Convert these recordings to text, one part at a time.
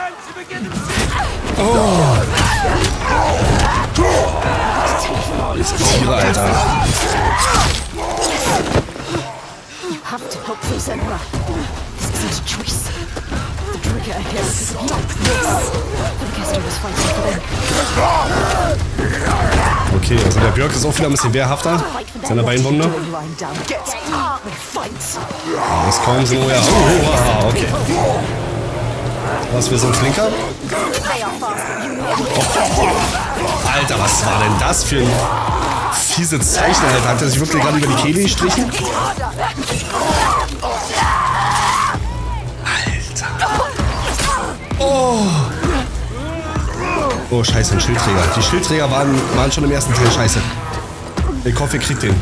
Oh. Diese Tiere, Alter. You have to help them, Senua. This isn't a choice. The Druid are here because of you. The Caster was fighting for them. Okay, also der Björk ist auch wieder ein bisschen wehrhafter. Seine Beinwunde. Das kaum so, ja. Oh, okay. Was für so ein Flinker? Oh, Alter, was war denn das für ein fiese Zeichen, Alter? Hat er sich wirklich gerade über die Kehle gestrichen? Alter. Oh. Oh, scheiße, ein Schildträger. Die Schildträger waren schon im ersten Teil scheiße. Ich hoffe, ihr kriegt den.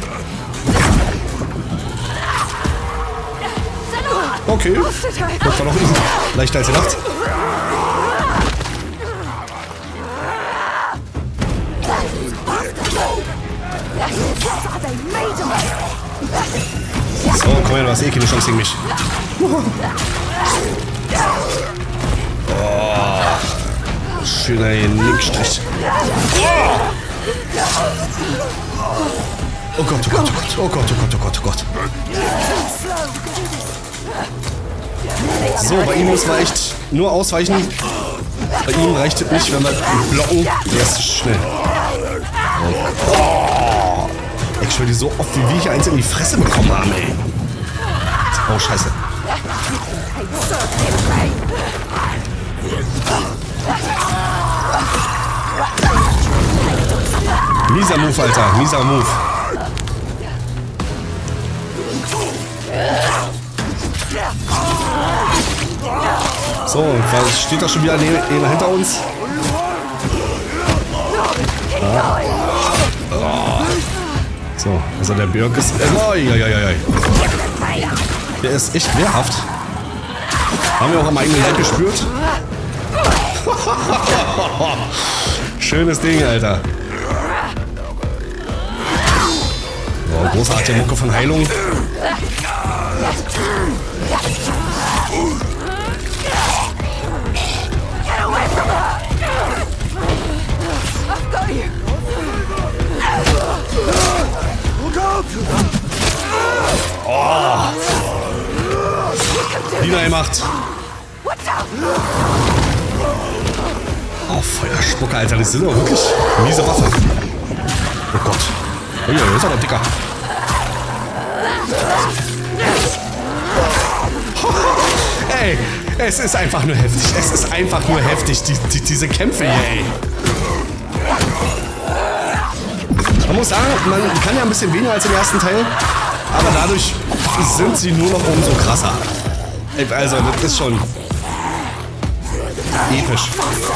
Okay. Das war doch easy. Leichter als gedacht. So, komm her, du hast eh keine Chance gegen mich. Oh. Schöner Linkstrich. Oh Gott, oh Gott, oh Gott, oh Gott, oh Gott, oh Gott, oh Gott. So, bei ihm müssen wir echt nur ausweichen. Bei ihm reicht es nicht, wenn wir blocken. Der ist schnell. Oh. Ich schwöre dir so oft, wie wir hier eins in die Fresse bekommen haben, ey. Oh, scheiße. Mieser Move, Alter. Mieser Move. So, steht da schon wieder einer hinter uns? Ja. Oh. So, also der Björk ist... Der ist echt wehrhaft. Haben wir auch am eigenen Leib gespürt. Schönes Ding, Alter. So, großartige Mucke von Heilung. Oh. Lina macht. Oh, Feuerspucker, Alter. Das sind doch wirklich miese Waffe. Oh Gott. Oh ja, das ist aber dicker. Ey, es ist einfach nur heftig. Es ist einfach nur heftig, diese Kämpfe hier, ey. Man muss sagen, man kann ja ein bisschen weniger als im ersten Teil, aber dadurch sind sie nur noch umso krasser. Also, das ist schon episch.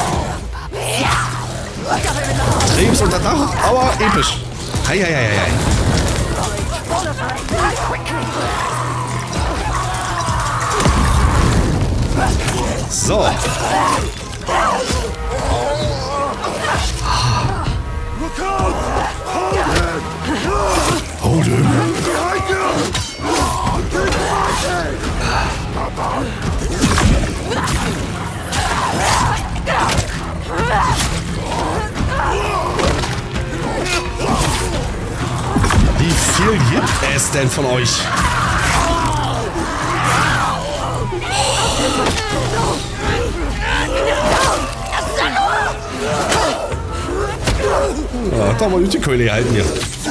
Krebs unter Dach, aber episch. Heieieiei. So. Hold him. Wie viel gibt es denn von euch? Ja, da mal die Keule halten hier.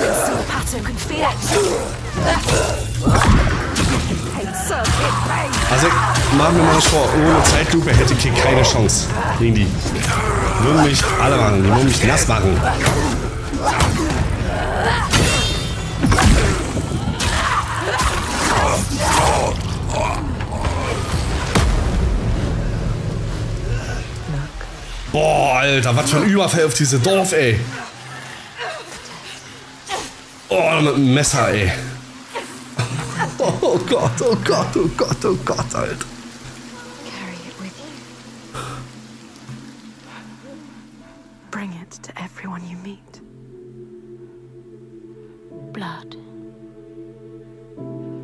Also, machen wir mal das vor, ohne Zeitlupe hätte ich hier keine Chance gegen die. Die würden mich alle machen, die würden mich nass machen. Boah, Alter, was für ein Überfall auf diese Dorf, ey. Oh, mit dem Messer, ey. Oh Gott, oh Gott, oh Gott, oh Gott, Alter. Carry it with you. Bring it to everyone you meet. Blood.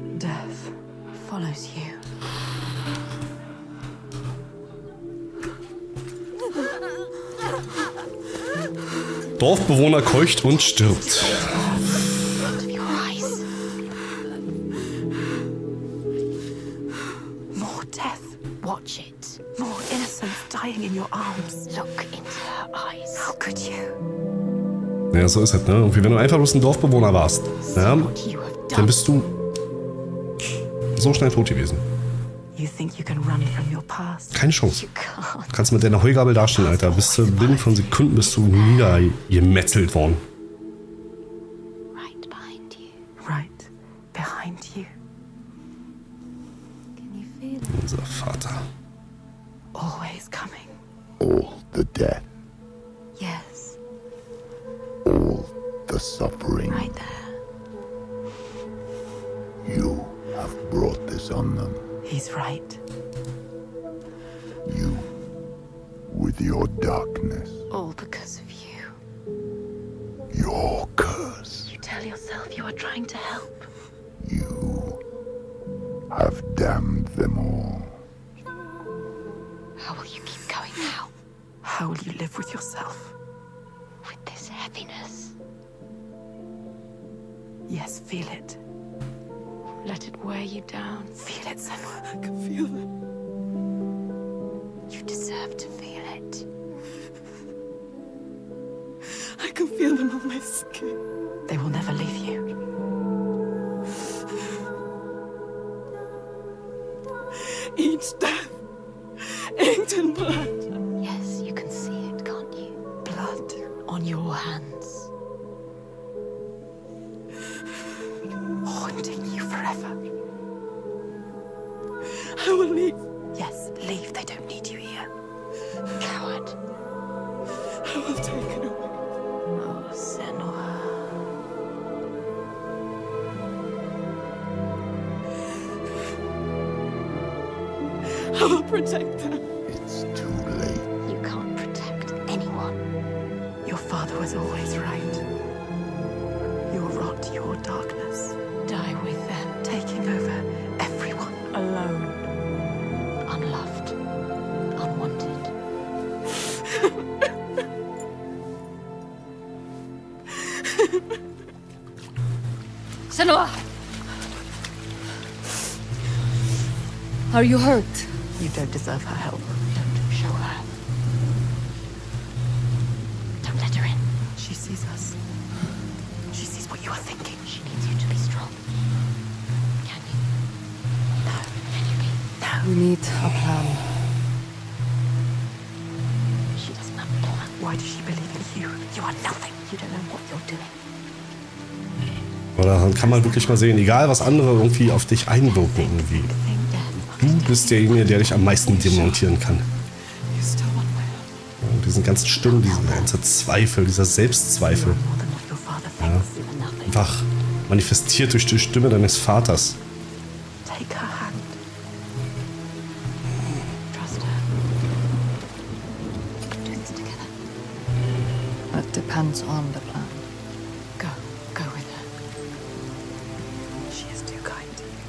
Death follows you. Dorfbewohner keucht und stirbt. Your eyes. More death. Watch it. More innocence dying in your arms. Look into her eyes. How could you? Ja, so ist es, ne? Und wenn du einfach bloß ein Dorfbewohner warst, ja, What you have dann done. bist du so schnell tot gewesen. You think you can run from your past? Keine Chance. You can't. Du kannst mit deiner Heugabel dastehen, Alter. Bist du binnen von Sekunden bist du niedergemetzelt worden. Right behind you. Right behind you. Can you feel it? Unser Vater. Always coming. All the death, Yes. all the suffering. Right there. You have brought this on them. He's right. You, with your darkness, All because of you. your curse. You tell yourself you are trying to help. You have damned them all. How will you keep going now? How will you live with yourself? With this heaviness. Yes, feel it. Let it weigh you down. Feel it, Senua. I can feel it. You deserve to feel it. I can feel them on my skin. They will never leave you. Each death inked in blood. Yes, you can see it, can't you? Blood. On your hands. Haunting you forever. I will leave. Yes, leave. They don't need you here. Coward. I will take it away. Oh, Senua. I will protect them. It's too late. You can't protect anyone. Your father was always right. Your rot, your darkness, Die with them. taking over everyone. Alone. Unloved. Unwanted. Senua! Are you hurt? You don't deserve her help. Don't show her. Don't let her in. She sees us. She sees what you are thinking. She needs you to be strong. Can you? No, Can you be? no. We need a plan. She doesn't have a plan. Why does she believe in you? You are nothing. You don't know what you're doing. Oder dann kann man wirklich mal sehen, egal was andere irgendwie auf dich einwirken irgendwie. Du bist derjenige, der dich am meisten demontieren kann. You still want my help. Und diesen ganzen Stimmen, dieser ganze Zweifel, dieser Selbstzweifel. More than what your father thinks. You are nothing. Einfach manifestiert durch die Stimme deines Vaters. Take her hand. Trust her. We can do this together. That depends on the plan. Go. Go with her. She is too kind.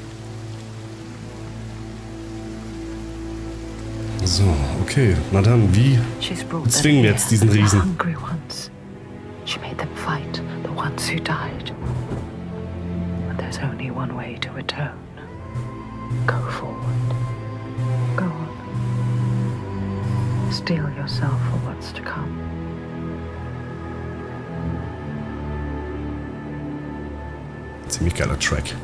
So, okay. Na dann, wie She's brought them zwingen wir jetzt diesen here, the Riesen? hungry ones. She made them fight, the ones who died. But there's only one way to atone. Go forward. Go on. Steel yourself for what's to come. Ziemlich geiler Track.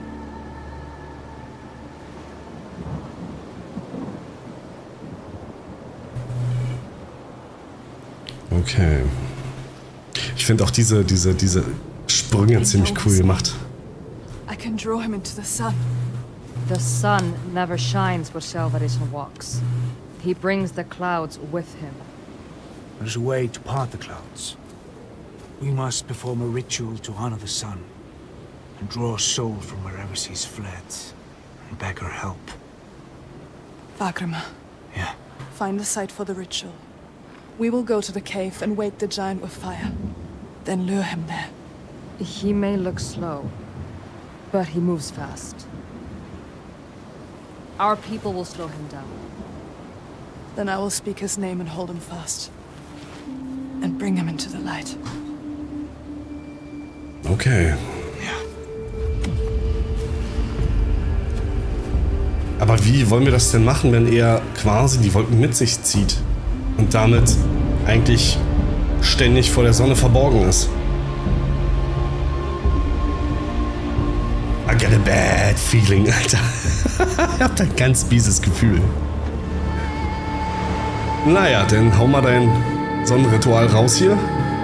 Okay. Ich finde auch diese Sprünge ziemlich cool gemacht. I can draw him into the sun. The sun never shines where Selvarisson walks. He brings the clouds with him. There's a way to part the clouds. We must perform a ritual to honor the sun, and draw a soul from wherever she's fled, and beg her help. Vagrima, Yeah. find the site for the ritual. We will go to the cave and wake the giant with fire. Then lure him there. He may look slow, but he moves fast. Our people will slow him down. Then I will speak his name and hold him fast. and bring him into the light. Okay. Aber wie wollen wir das denn machen, wenn er quasi die Wolken mit sich zieht und damit eigentlich ständig vor der Sonne verborgen ist? I get a bad feeling, Alter. Ich hab da ein ganz mieses Gefühl. Naja, dann hau mal dein Sonnenritual raus hier.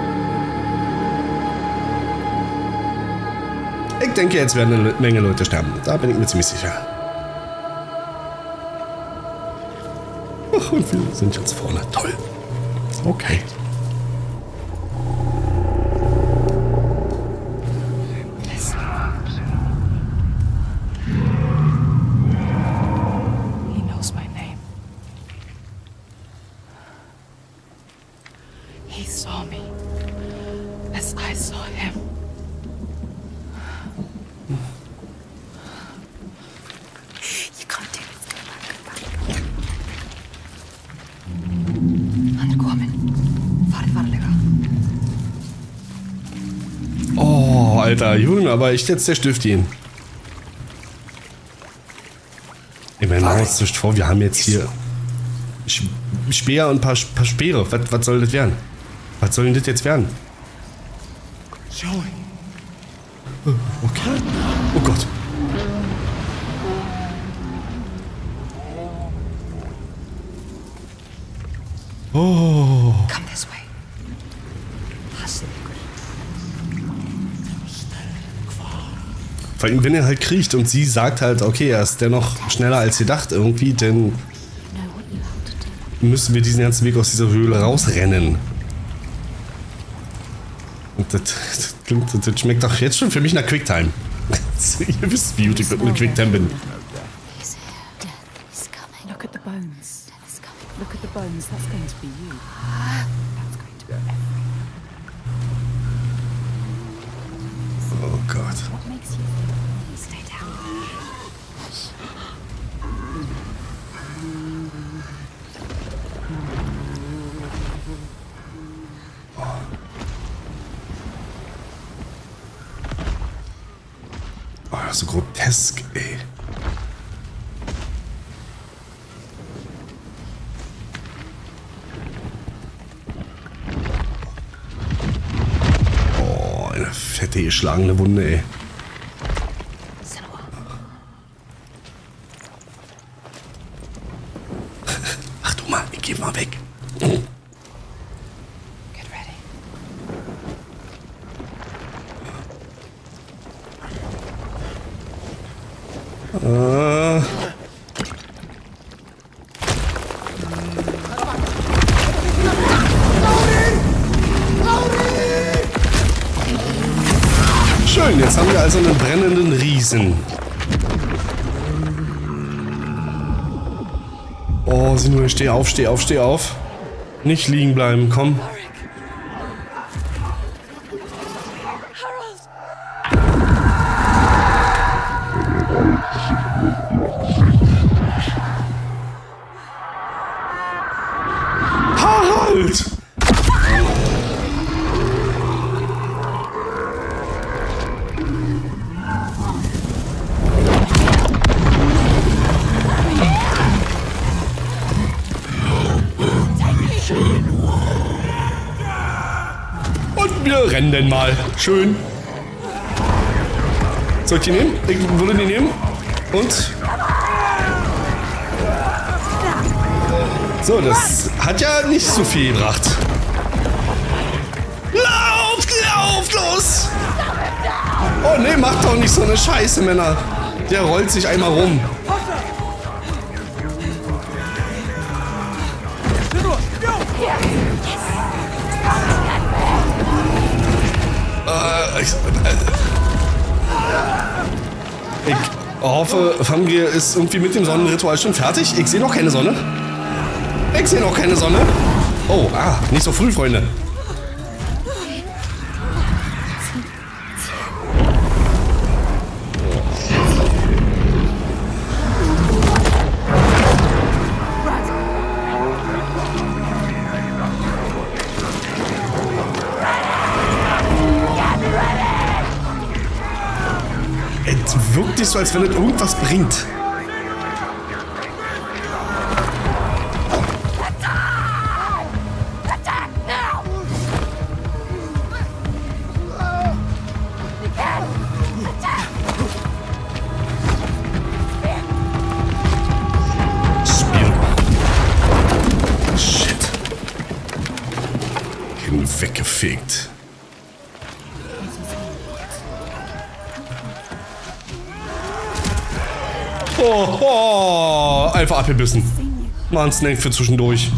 Ich denke, jetzt werden eine Menge Leute sterben. Da bin ich mir ziemlich sicher. Ach, und wir sind jetzt vorne. Toll. Okay. He knows my name. He saw me as I saw him. You can't do this. Go back. Hann kominn. Farið varlega. Oh, Alter, Junge, aber ich jetzt der Stift ihn. Ich meine, machen wir uns nicht vor, wir haben jetzt hier Speer und ein paar Speere. Was soll das werden? Was soll denn das jetzt werden? Okay. Oh Gott. Oh. Come this way. Vor allem, wenn er halt kriecht und sie sagt halt, okay, er ist dennoch schneller als gedacht irgendwie, dann müssen wir diesen ganzen Weg aus dieser Höhle rausrennen. Und das schmeckt doch jetzt schon für mich nach Quicktime. Ihr wisst, wie gut ich mit Quicktime bin. Look at the bones. Look at the bones. That's going to be you. That's going to be Oh Gott. What makes you think you stay down? Oh, das ist so grotesk, ey. Oh, eine fette geschlagene Wunde, ey. Ach du mal, ich geh mal weg. Get ready. Schön, jetzt haben wir also einen brennenden Riesen. Oh, sieh nur, steh auf, steh auf, steh auf. Nicht liegen bleiben, komm. Harald! Und wir rennen denn mal. Schön. Soll ich die nehmen? Ich würde die nehmen. Und? So, das hat ja nicht so viel gebracht. Lauft, lauft, los! Oh ne, macht doch nicht so eine Scheiße, Männer. Der rollt sich einmal rum. Ich hoffe, Famgir ist irgendwie mit dem Sonnenritual schon fertig. Ich sehe noch keine Sonne. Ich sehe noch keine Sonne. Oh, nicht so früh, Freunde. wirkt nicht so, als wenn es irgendwas bringt. Weggefegt. Oh, einfach abgebissen. Mal ein Snake für zwischendurch.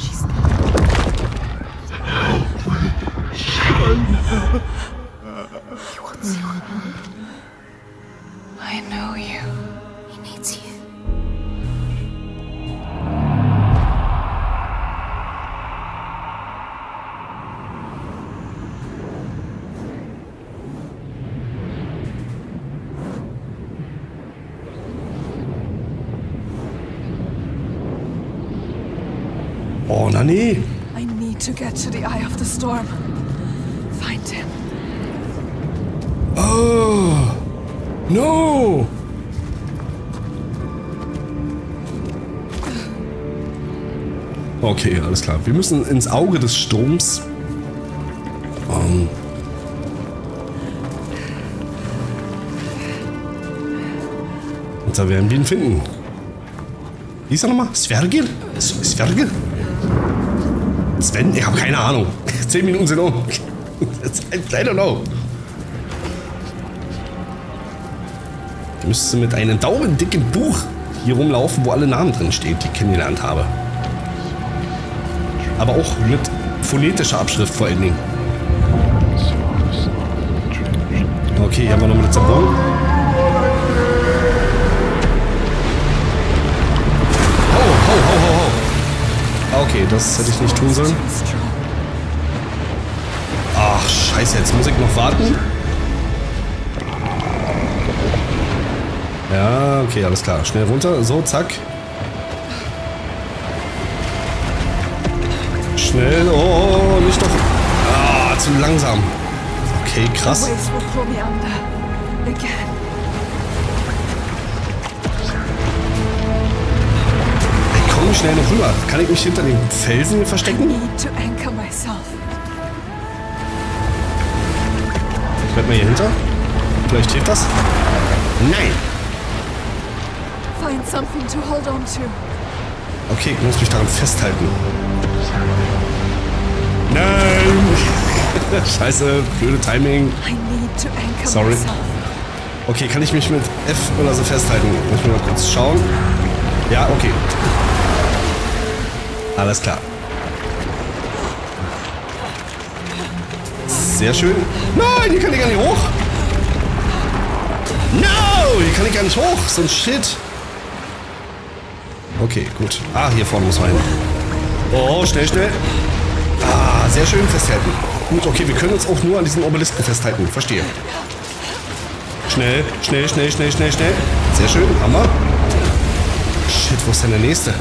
I know you. He needs you. Oh, na nee. I need to get to the eye of the storm. Find him. Oh. No. Okay, alles klar. Wir müssen ins Auge des Sturms. Und da werden wir ihn finden. Wie ist er nochmal? Svergir? Svergir? Sven? Ich habe keine Ahnung. 10 Minuten sind um. I don't know. Ich müsste mit einem daumendicken Buch hier rumlaufen, wo alle Namen drin stehen, die ich kennengelernt habe. Aber auch mit phonetischer Abschrift vor allen Dingen. Okay, hier haben wir noch mit Zerbogen. Okay, das hätte ich nicht tun sollen. Ach, scheiße, jetzt muss ich noch warten. Ja, okay, alles klar. Schnell runter. So, zack. Schnell. Oh, nicht doch. Ah, zu langsam. Okay, krass. Komm schnell noch rüber. Kann ich mich hinter den Felsen hier verstecken? Ich werde mal hier hinter. Vielleicht hilft das. Nein. Okay, ich muss mich daran festhalten. Nein. Scheiße, blöde Timing. Sorry. Okay, kann ich mich mit F oder so festhalten? Muss ich mal kurz schauen. Ja, okay. Alles klar. Sehr schön. Nein, hier kann ich gar nicht hoch. No, hier kann ich gar nicht hoch. So ein Shit. Okay, gut. Ah, hier vorne muss man hin. Oh, schnell, schnell. Ah, sehr schön festhalten. Gut, okay, wir können uns auch nur an diesen Obelisken festhalten. Verstehe. Schnell, schnell, schnell, schnell, schnell, schnell. Sehr schön, Hammer. Shit, wo ist denn der nächste?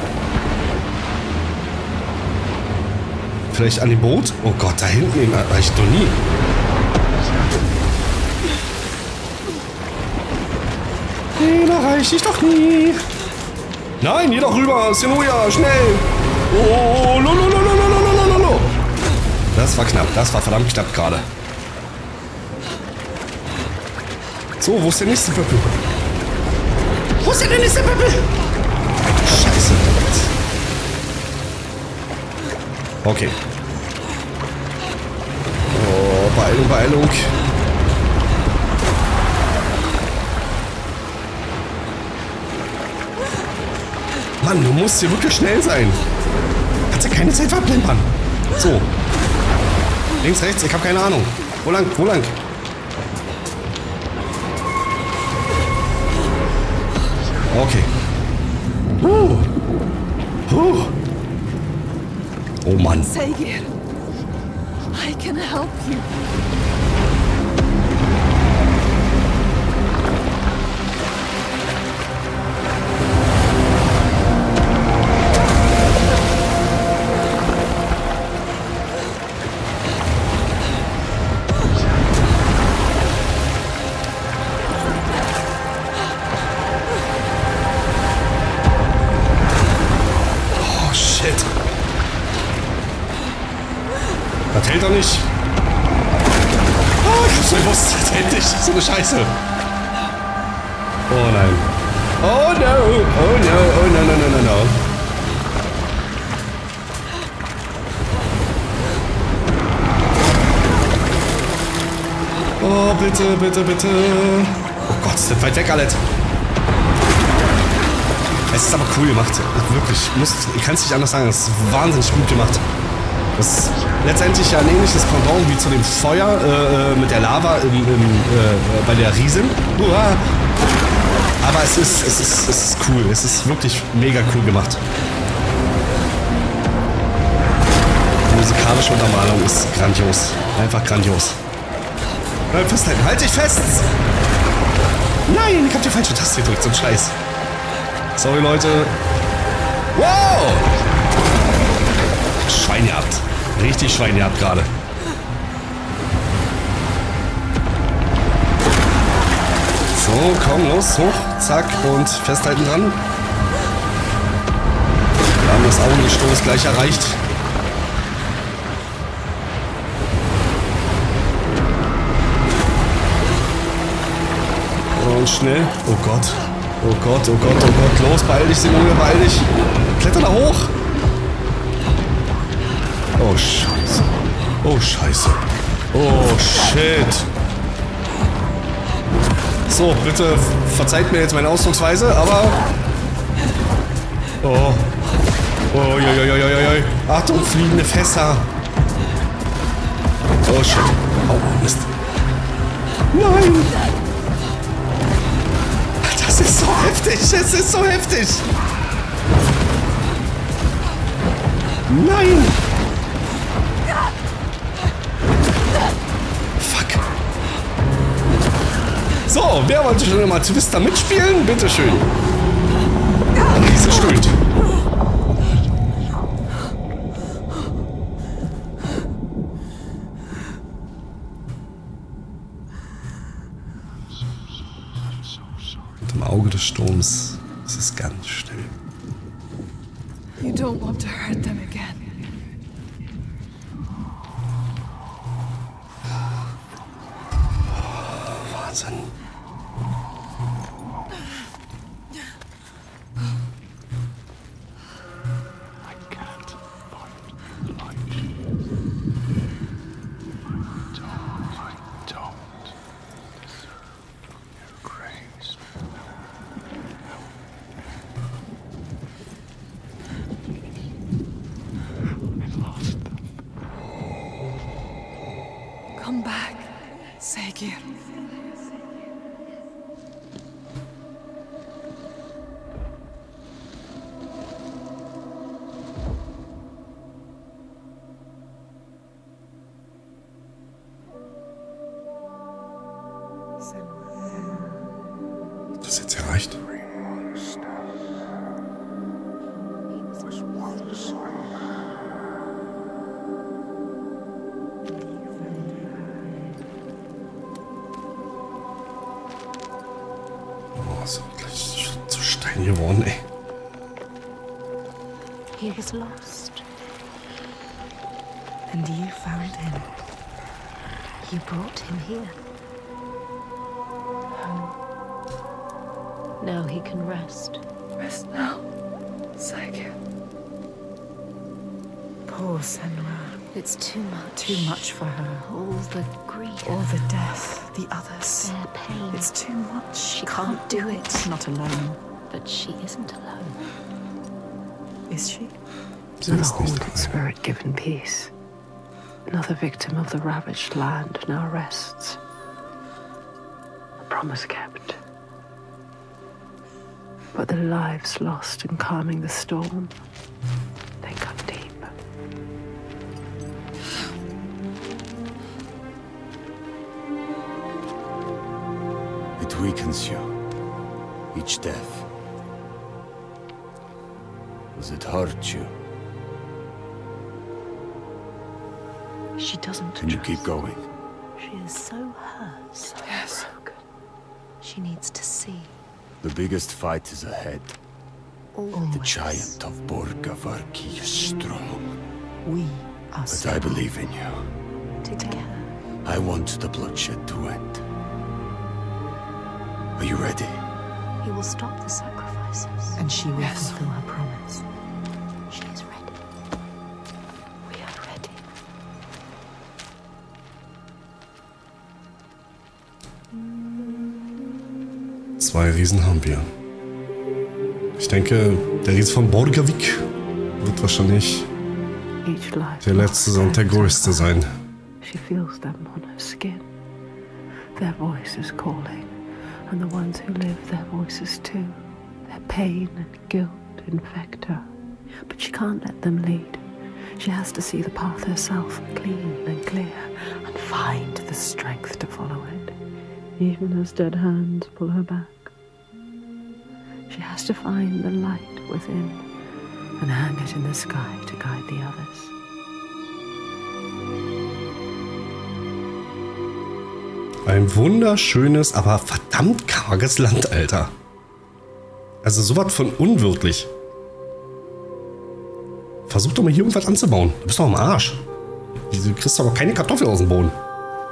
Vielleicht an dem Boot? Oh Gott, da hinten reicht doch nie. Nee, da reicht ich doch nie. Nein, hier doch rüber. Senoja, schnell. Oh, lo. Das war knapp. Das war verdammt knapp gerade. So, wo ist der nächste Pöppel? Wo ist denn der nächste Pöppel? Scheiße. Okay. Oh, Beeilung, Beeilung. Mann, du musst hier wirklich schnell sein. Kannst ja keine Zeit verplempern. So. Links, rechts, ich habe keine Ahnung. Wo lang? Wo lang? Okay. Oh Mann. Svergir, I can help you. shit. Das hält doch nicht. Oh, ich hab's gewusst. Das hält nicht. So eine Scheiße. Oh nein. Oh no. Oh no. Oh no, no, no, no, no. Oh, bitte, bitte, bitte. Oh Gott, ist das weit weg, alles. Es ist aber cool gemacht. Wirklich. Ich kann es nicht anders sagen. Es ist wahnsinnig gut gemacht. Das ist letztendlich ja ein ähnliches Pendant wie zu dem Feuer mit der Lava bei der Riesin. Aber es ist cool. Es ist wirklich mega cool gemacht. Die musikalische Untermalung ist grandios. Einfach grandios. Bleib festhalten. Halt dich fest! Nein, ich hab die falsche Taste gedrückt. So ein Scheiß. Sorry, Leute. Wow! Schwein gehabt. Richtig Schwein gehabt gerade. So, komm, los, hoch, zack und festhalten dran. Wir haben das Augengestoß gleich erreicht. Und schnell. Oh Gott. Oh Gott, oh Gott, oh Gott. Los, beeil dich, Simone, beeil dich. Kletter da hoch. Oh, Scheiße. Oh, Scheiße. Oh, shit. So, bitte verzeiht mir jetzt meine Ausdrucksweise, aber... Oh. Oh, joi. Achtung, fliegende Fässer. Oh, shit. Oh, Mist. Nein. Das ist so heftig. Es ist so heftig. Nein. So, wer wollte schon mal Twister mitspielen? Bitteschön. Riese stöhnt. Und im Auge des Sturms ist es ganz still. You don't want to hurt them again. Wahnsinn. Come back, Segir. Das ist jetzt erreicht. Oh, so gleich zu Stein geworden, ey. He is lost. And you found him. You brought him here. Now he can rest. Rest now, Segir. Poor Senua. It's too much. Too much for her. All the grief. All the death, the others. Their pain. It's too much. She can't do it. Not alone. But she isn't alone. Is she? Sie Another ist nicht haunted allein. spirit given peace. Another victim of the ravaged land now rests. A promise kept. But the lives lost in calming the storm, they cut deep. It weakens you. Each death. Does it hurt you? She doesn't Can you trust. keep going? She is so hurt, so Yes. broken. She needs to see. The biggest fight is ahead. The giant of Borgavarki is strong. We are But I believe in you. together. I want the bloodshed to end. Are you ready? He will stop the sacrifices. And she will Yes. fulfill her promise. She is ready. We are ready. Zwei Riesen haben wir. Ich denke, der Riese von Borgavik wird wahrscheinlich Each life der letzte und der größte sein. She feels them on her skin. Their voice is calling, and the ones who live, their voices too. Their pain and guilt infect her, but she can't let them lead. She has to see the path herself, clean and clear, and find the strength to follow it, even as dead hands pull her back. She has to find the light within and hang it in the sky to guide the others. Ein wunderschönes, aber verdammt karges Land, Alter. Also sowas von unwirtlich. Versuch doch mal hier irgendwas anzubauen. Du bist doch am Arsch. Du kriegst doch keine Kartoffel aus dem Boden.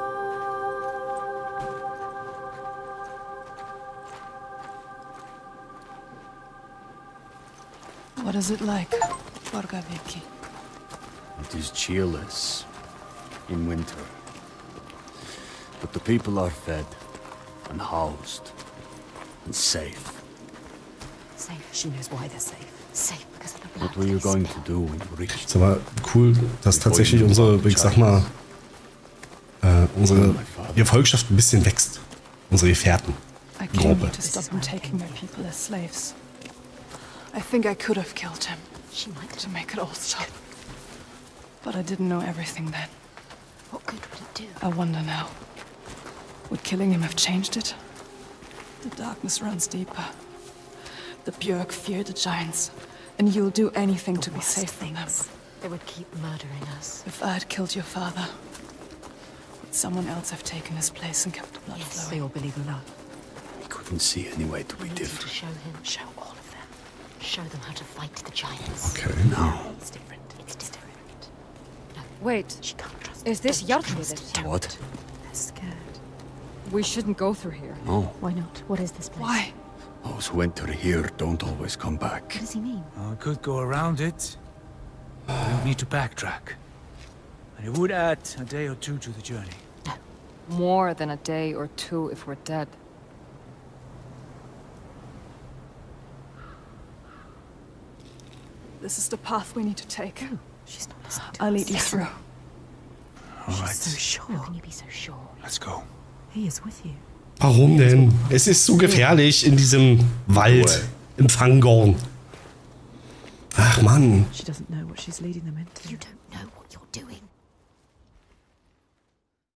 What is it like, Borgaviki? It is cheerless in winter. But the people are fed and housed and safe. Safe. She knows why they're safe. Safe because of the blood. What were you going to do when you reached? Ist aber cool, dass tatsächlich unsere, ich sag mal, unsere Gefolgschaft ein bisschen wächst. Unsere Gefährten. I came Gruppe. here to stop him taking my people as slaves. I think I could have killed him She might. to make it all stop. But I didn't know everything then. What good would it do? I wonder now. Would killing him have changed it? The darkness runs deeper. The Björk fear the giants, and you'll do anything to be safe from them. They would keep murdering us. If I had killed your father, would someone else have taken his place and kept the blood Yes, flowing? they all believe in love. He couldn't see any way to be We need you to different. show him, show all of them. Show them how to fight the giants. Okay. No. It's different. It's different. No, Wait, she can't trust is this Jarlsberg? What? They're scared. We shouldn't go through here. No. Why not? What is this place? Why? Those who enter here don't always come back. What does he mean? We could go around it. We don't need to backtrack. And it would add a day or two to the journey. More than a day or two if we're dead. This is the path we need to take. She's not listening to I'll us. lead you through. All So right, sure. How can you be so sure? let's go. He is with you. Warum denn? Es ist so gefährlich in diesem Wald, im Fangorn. Ach Mann. She doesn't know what she's leading them into. You don't know what you're doing.